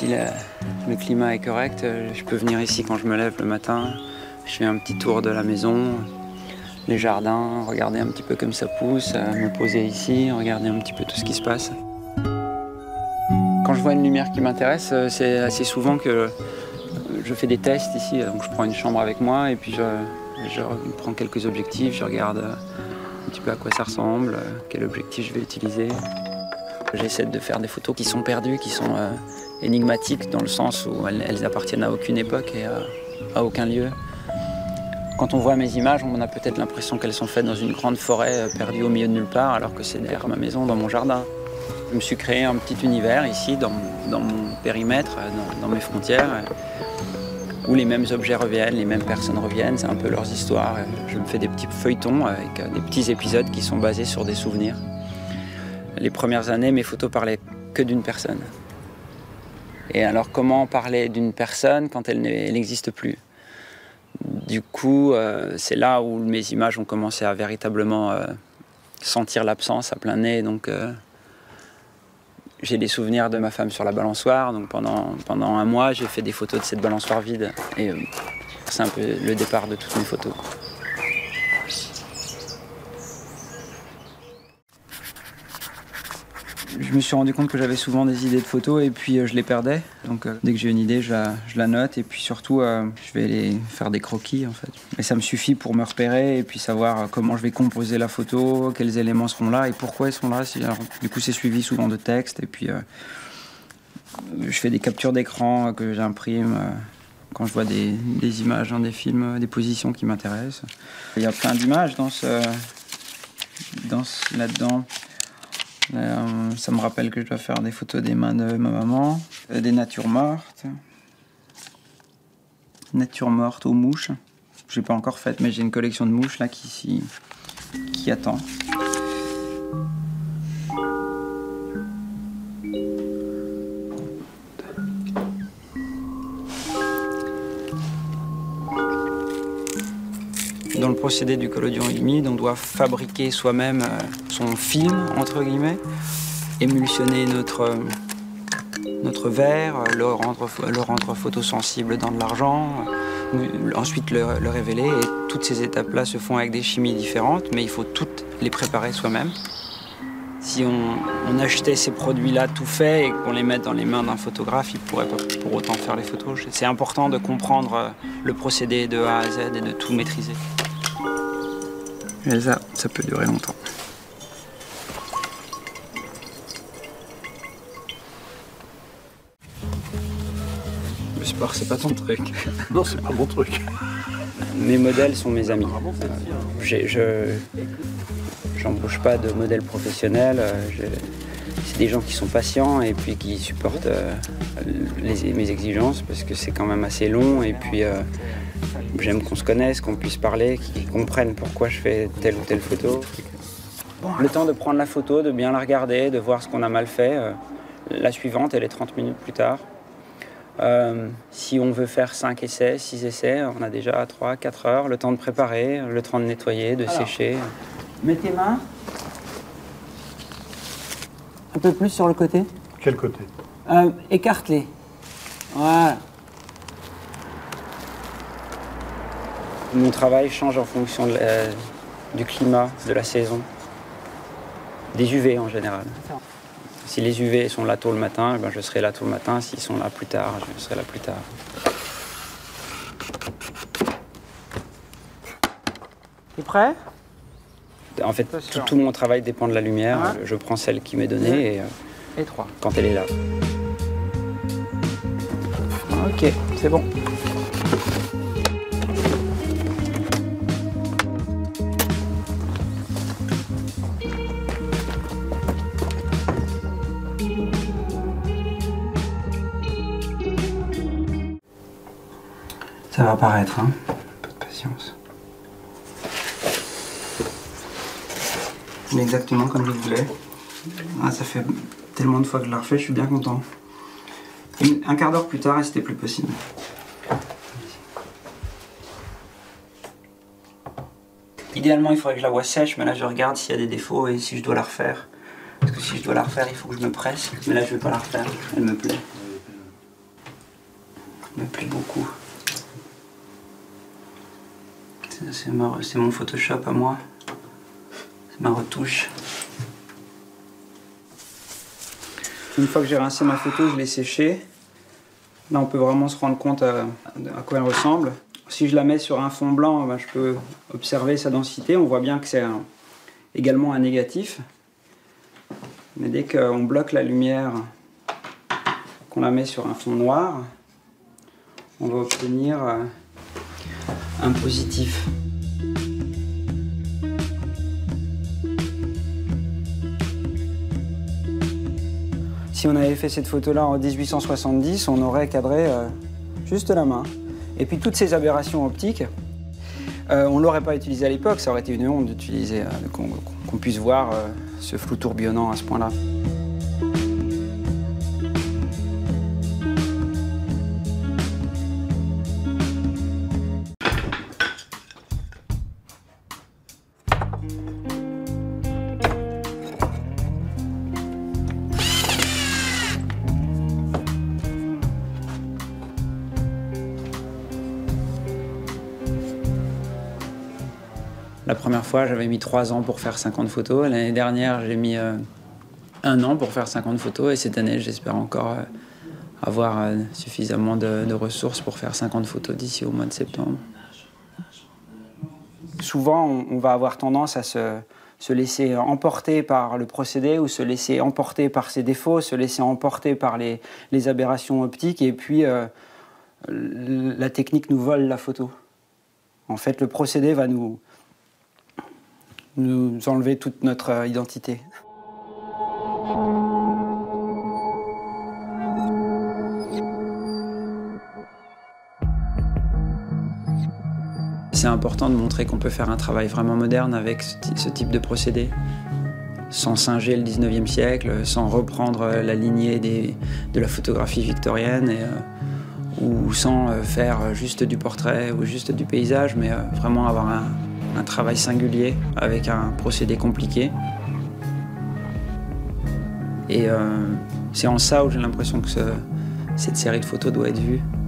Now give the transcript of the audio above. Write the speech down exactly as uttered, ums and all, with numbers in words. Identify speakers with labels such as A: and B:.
A: si la, le climat est correct, je peux venir ici quand je me lève le matin. Je fais un petit tour de la maison, les jardins, regarder un petit peu comme ça pousse, me poser ici, regarder un petit peu tout ce qui se passe. Quand je vois une lumière qui m'intéresse, c'est assez souvent que je fais des tests ici. Donc je prends une chambre avec moi et puis je, je prends quelques objectifs, je regarde un petit peu à quoi ça ressemble, quel objectif je vais utiliser. J'essaie de faire des photos qui sont perdues, qui sont euh, énigmatiques dans le sens où elles, elles appartiennent à aucune époque et à, à aucun lieu. Quand on voit mes images, on a peut-être l'impression qu'elles sont faites dans une grande forêt perdue au milieu de nulle part, alors que c'est derrière ma maison, dans mon jardin. Je me suis créé un petit univers ici, dans, dans mon périmètre, dans, dans mes frontières, où les mêmes objets reviennent, les mêmes personnes reviennent, c'est un peu leurs histoires. Je me fais des petits feuilletons avec des petits épisodes qui sont basés sur des souvenirs. Les premières années, mes photos parlaient que d'une personne. Et alors, comment parler d'une personne quand elle n'existe plus ? Du coup, euh, c'est là où mes images ont commencé à véritablement euh, sentir l'absence à plein nez. Donc, euh, j'ai des souvenirs de ma femme sur la balançoire. Donc, pendant, pendant un mois, j'ai fait des photos de cette balançoire vide. Et euh, c'est un peu le départ de toutes mes photos. Je me suis rendu compte que j'avais souvent des idées de photos et puis euh, je les perdais. Donc euh, dès que j'ai une idée, je la, je la note et puis surtout, euh, je vais les faire des croquis en fait. Et ça me suffit pour me repérer et puis savoir comment je vais composer la photo, quels éléments seront là et pourquoi ils sont là. Alors, du coup, c'est suivi souvent de textes et puis euh, je fais des captures d'écran que j'imprime euh, quand je vois des, des images dans des films, des positions qui m'intéressent. Il y a plein d'images dans ce, dans ce, là-dedans. Euh, ça me rappelle que je dois faire des photos des mains de ma maman, euh, des natures mortes, natures mortes aux mouches. Je l'ai pas encore faite, mais j'ai une collection de mouches là qui, qui attend. Dans le procédé du collodion humide, on doit fabriquer soi-même euh, son film, entre guillemets, émulsionner notre, euh, notre verre, le rendre, le rendre photosensible dans de l'argent, euh, ensuite le, le révéler. Et toutes ces étapes-là se font avec des chimies différentes, mais il faut toutes les préparer soi-même. Si on, on achetait ces produits-là tout faits et qu'on les mette dans les mains d'un photographe, il ne pourrait pas pour autant faire les photos. C'est important de comprendre le procédé de A à Z et de tout maîtriser. Et ça, ça peut durer longtemps. Le sport, c'est pas ton truc.
B: Non, c'est pas mon truc.
A: Mes modèles sont mes amis. J'ai, je j'embauche pas de modèles professionnels. C'est des gens qui sont patients et puis qui supportent euh, les, mes exigences parce que c'est quand même assez long et puis euh, j'aime qu'on se connaisse, qu'on puisse parler, qu'ils comprennent pourquoi je fais telle ou telle photo. Le temps de prendre la photo, de bien la regarder, de voir ce qu'on a mal fait. Euh, la suivante, elle est trente minutes plus tard. Euh, si on veut faire cinq essais, six essais, on a déjà trois, quatre heures. Le temps de préparer, le temps de nettoyer, de Alors, sécher. Mets tes mains un peu plus sur le côté.
B: Quel côté?
A: euh, Écarte-les. Voilà. Mon travail change en fonction de la, du climat, de la saison, des U V en général. Si les U V sont là tôt le matin, ben je serai là tôt le matin. S'ils sont là plus tard, je serai là plus tard. T'es prêt? En fait, tout, tout mon travail dépend de la lumière. Un. Je prends celle qui m'est donnée et, euh, et trois. Quand elle est là. Ok, c'est bon. Ça va apparaître, hein. Un peu de patience. Exactement comme je le voulais. Ah, ça fait tellement de fois que je la refais, je suis bien content. Et un quart d'heure plus tard, et c'était plus possible. Idéalement, il faudrait que je la voie sèche, mais là, je regarde s'il y a des défauts et si je dois la refaire. Parce que si je dois la refaire, il faut que je me presse. Mais là, je ne vais pas la refaire, elle me plaît. c'est ma... mon Photoshop à moi. C'est ma retouche. Une fois que j'ai rincé ma photo, je l'ai séchée. Là, on peut vraiment se rendre compte à, à quoi elle ressemble. Si je la mets sur un fond blanc, ben, je peux observer sa densité. On voit bien que c'est un, également un négatif. Mais dès qu'on bloque la lumière, qu'on la met sur un fond noir, on va obtenir un positif. Si on avait fait cette photo-là en mille huit cent soixante-dix, on aurait cadré euh, juste la main. Et puis toutes ces aberrations optiques, euh, on ne l'aurait pas utilisé à l'époque, ça aurait été une honte d'utiliser, euh, qu'on qu'on puisse voir euh, ce flou tourbillonnant à ce point-là. La première fois, j'avais mis trois ans pour faire cinquante photos. L'année dernière, j'ai mis euh, un an pour faire cinquante photos. Et cette année, j'espère encore euh, avoir euh, suffisamment de, de ressources pour faire cinquante photos d'ici au mois de septembre. Souvent, on, on va avoir tendance à se, se laisser emporter par le procédé ou se laisser emporter par ses défauts, se laisser emporter par les, les aberrations optiques. Et puis, euh, la technique nous vole la photo. En fait, le procédé va nous... nous enlever toute notre identité. C'est important de montrer qu'on peut faire un travail vraiment moderne avec ce type de procédé, sans singer le dix-neuvième siècle, sans reprendre la lignée des, de la photographie victorienne, et, euh, ou sans faire juste du portrait ou juste du paysage, mais euh, vraiment avoir un, un travail singulier avec un procédé compliqué. Et euh, c'est en ça où j'ai l'impression que ce, cette série de photos doit être vue.